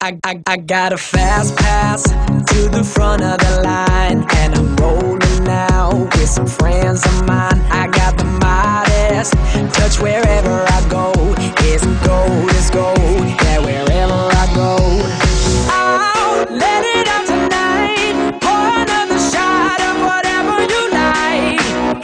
I got a fast pass to the front of the line, and I'm rolling now with some friends of mine. I got the Midas touch wherever I go. It's gold, it's gold, yeah, wherever I go. I'll let it out tonight. Pour another shot of whatever you like.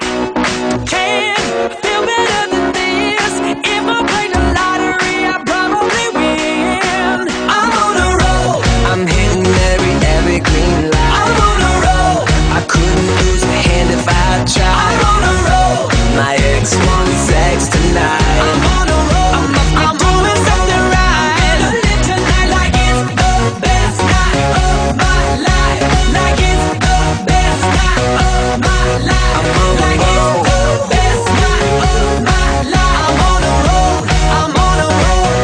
Can't feel better than this. If I play the lottery, I probably win. I'm on a roll. I'm hitting every green light. I'm on a roll. I couldn't lose my hand if I tried. I'm on a roll. My ex wants sex tonight. I'm on a roll. I'm doing something right. I'm gonna live tonight like it's the best night of my life. Like it's the best night of my life. I'm on a roll. Like it's the best night of my life. I'm on a roll. I'm on a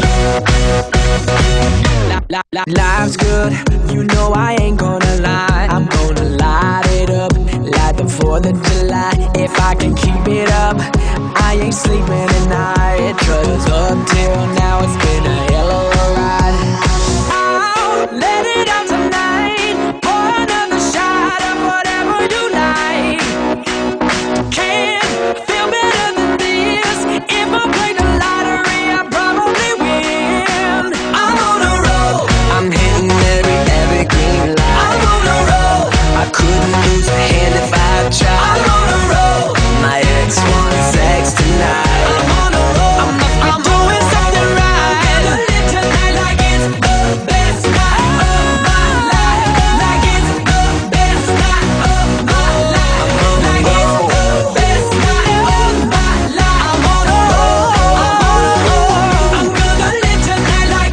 roll. Life's good, you know I ain't gonna lie. I'm gonna light it up like the 4th of July. If I can keep it up, I ain't sleeping at night. 'Cause up till now it's been a hell of a ride. I'll let it out tonight. Pour another shot of whatever you like. Can't feel better than this. If I play the lottery, I probably win. I'm on a roll. I'm hitting every green light. I'm on a roll. I couldn't lose a hand if I tried. I'm on a roll. My ex wants sex tonight. I'm on a roll. I'm doing something right. I'm gonna live tonight like it's the best night of my life. Like it's the best night of my life. Like it's the best night of my life. I'm on a roll. I'm on a roll. I'm gonna live tonight like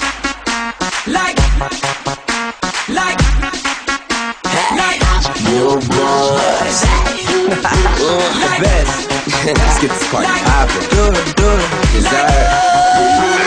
Your boys. The best. Let's get this party poppin'. do it. Yes, sir.